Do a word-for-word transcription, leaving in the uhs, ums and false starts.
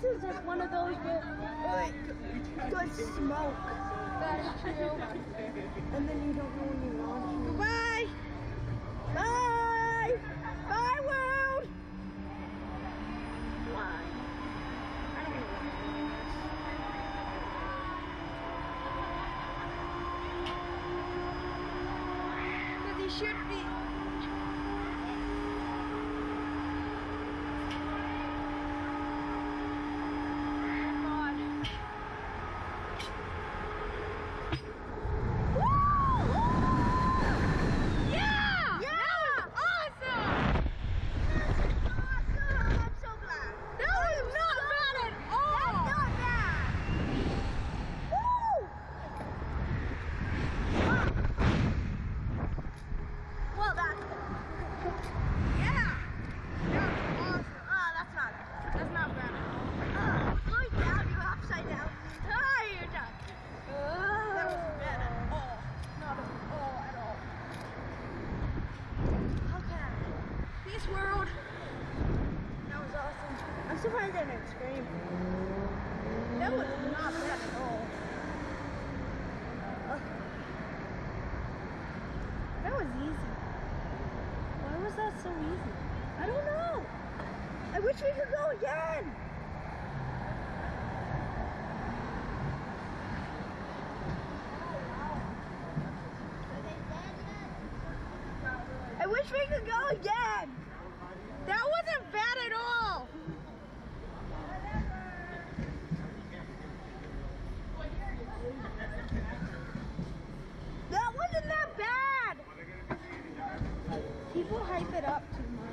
this is just one of those where, like, good smoke. That is true. And then you don't know when you're launching. Goodbye. Bye! Bye, world! Why? I don't know what. Because he should be. World. That was awesome. I'm surprised I didn't scream. That was not bad at all. Uh, that was easy. Why was that so easy? I don't know. I wish we could go again. I wish we could go again. That wasn't bad at all. That wasn't that bad. People hype it up too much.